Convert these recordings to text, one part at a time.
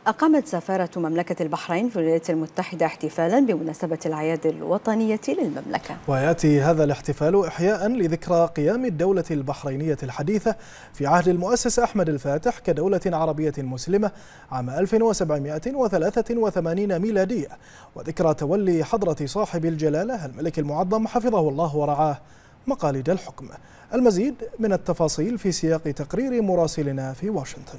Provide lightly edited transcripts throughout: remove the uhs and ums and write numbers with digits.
أقامت سفارة مملكة البحرين في الولايات المتحدة احتفالا بمناسبة الأعياد الوطنية للمملكة. ويأتي هذا الاحتفال إحياء لذكرى قيام الدولة البحرينية الحديثة في عهد المؤسس أحمد الفاتح كدولة عربية مسلمة عام 1783 ميلادية، وذكرى تولي حضرة صاحب الجلالة الملك المعظم حفظه الله ورعاه مقاليد الحكم. المزيد من التفاصيل في سياق تقرير مراسلنا في واشنطن.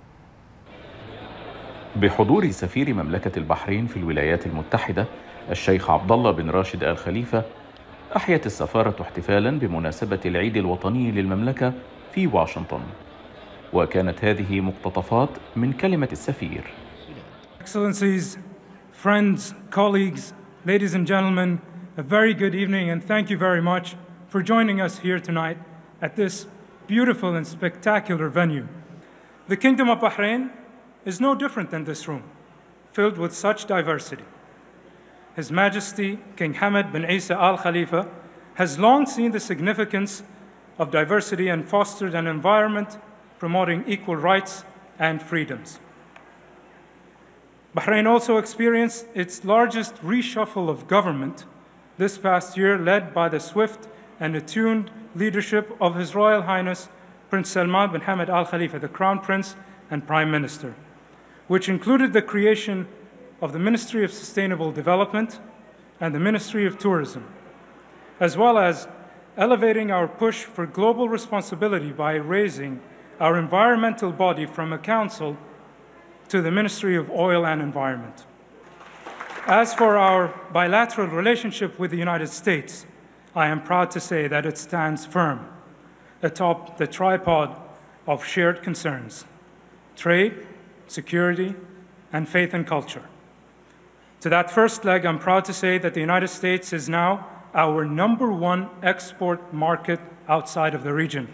بحضور سفير مملكة البحرين في الولايات المتحدة الشيخ عبد الله بن راشد آل خليفة، أحيت السفارة احتفالا بمناسبة العيد الوطني للمملكة في واشنطن، وكانت هذه مقتطفات من كلمة السفير. Excellencies, friends, colleagues, ladies and gentlemen, a very good evening and thank you very much for joining us here tonight at this beautiful and spectacular venue. The Kingdom of Bahrain is no different than this room, filled with such diversity. His Majesty King Hamad bin Isa Al Khalifa has long seen the significance of diversity and fostered an environment promoting equal rights and freedoms. Bahrain also experienced its largest reshuffle of government this past year, led by the swift and attuned leadership of His Royal Highness Prince Salman bin Hamad Al Khalifa, the Crown Prince and Prime Minister, which included the creation of the Ministry of Sustainable Development and the Ministry of Tourism, as well as elevating our push for global responsibility by raising our environmental body from a council to the Ministry of Oil and Environment. As for our bilateral relationship with the United States, I am proud to say that it stands firm atop the tripod of shared concerns: trade, security, and faith and culture. To that first leg, I'm proud to say that the United States is now our #1 export market outside of the region.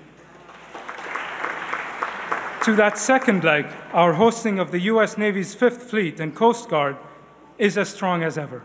To that second leg, our hosting of the U.S. Navy's 5th Fleet and Coast Guard is as strong as ever.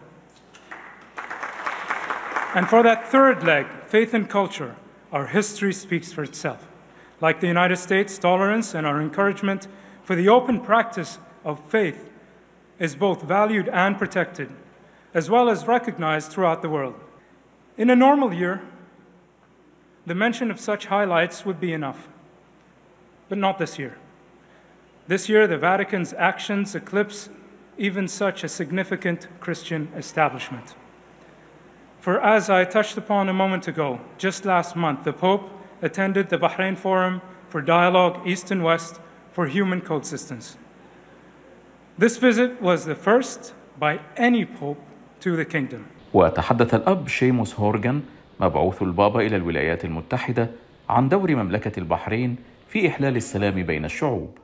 And for that third leg, faith and culture, our history speaks for itself. Like the United States, tolerance and our encouragement for the open practice of faith is both valued and protected, as well as recognized throughout the world. In a normal year, the mention of such highlights would be enough, but not this year. This year, the Vatican's actions eclipse even such a significant Christian establishment. For as I touched upon a moment ago, just last month, the Pope attended the Bahrain Forum for Dialogue East and West for Human Coexistence. This visit was the first by any Pope to the kingdom. وتحدث الأب شيموس هورغان مبعوث البابا إلى الولايات المتحدة عن دور مملكة البحرين في إحلال السلام بين الشعوب.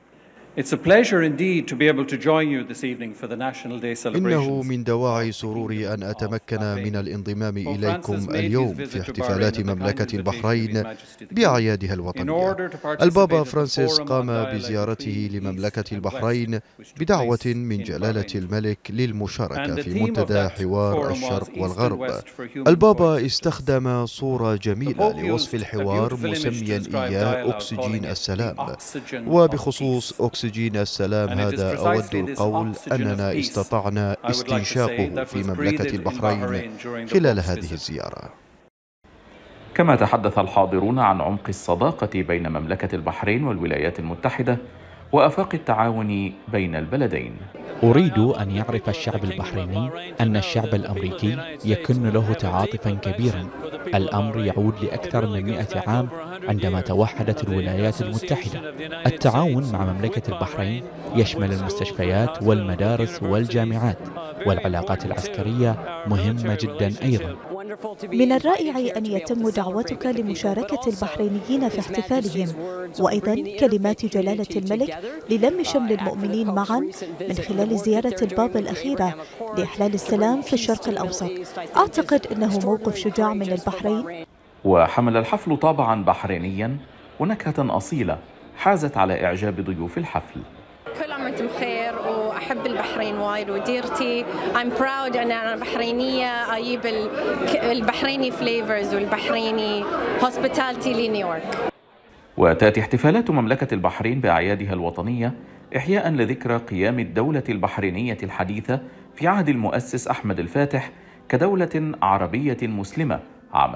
إنه من دواعي سروري أن أتمكن من الانضمام إليكم اليوم في احتفالات مملكة البحرين بأعيادها الوطنية. البابا فرانسيس قام بزيارته لمملكة البحرين بدعوة من جلالة الملك للمشاركة في منتدى حوار الشرق والغرب. البابا استخدم صورة جميلة لوصف الحوار مسميا إياه أكسجين السلام. وبخصوص أكسجين السلام هذا أود القول أننا استطعنا استنشاقه في مملكة البحرين خلال هذه الزيارة. كما تحدث الحاضرون عن عمق الصداقة بين مملكة البحرين والولايات المتحدة وآفاق التعاون بين البلدين. أريد أن يعرف الشعب البحريني أن الشعب الأمريكي يكن له تعاطفا كبيرا. الأمر يعود لأكثر من 100 عام عندما توحدت الولايات المتحدة. التعاون مع مملكة البحرين يشمل المستشفيات والمدارس والجامعات، والعلاقات العسكرية مهمة جدا أيضا. من الرائع أن يتم دعوتك لمشاركة البحرينيين في احتفالهم، وأيضا كلمات جلالة الملك للم شمل المؤمنين معا من خلال زيارة البابا الأخيرة لإحلال السلام في الشرق الأوسط. أعتقد أنه موقف شجاع من البحرين. وحمل الحفل طابعا بحرينيا ونكهة أصيلة حازت على إعجاب ضيوف الحفل. كل عام وانتم بخير، واحب البحرين وايد وديرتي. I'm proud ان انا بحرينيه، اجيب البحريني فليفرز والبحريني هوسبيتاليتي لنيويورك. وتأتي احتفالات مملكة البحرين بأعيادها الوطنية إحياء لذكرى قيام الدولة البحرينية الحديثة في عهد المؤسس أحمد الفاتح كدولة عربية مسلمة عام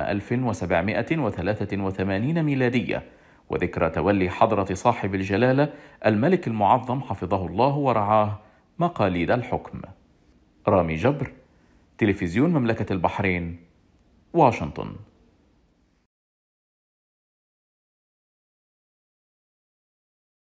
1783 ميلادية، وذكرى تولي حضرة صاحب الجلالة الملك المعظم حفظه الله ورعاه مقاليد الحكم. رامي جبر، تلفزيون مملكة البحرين، واشنطن.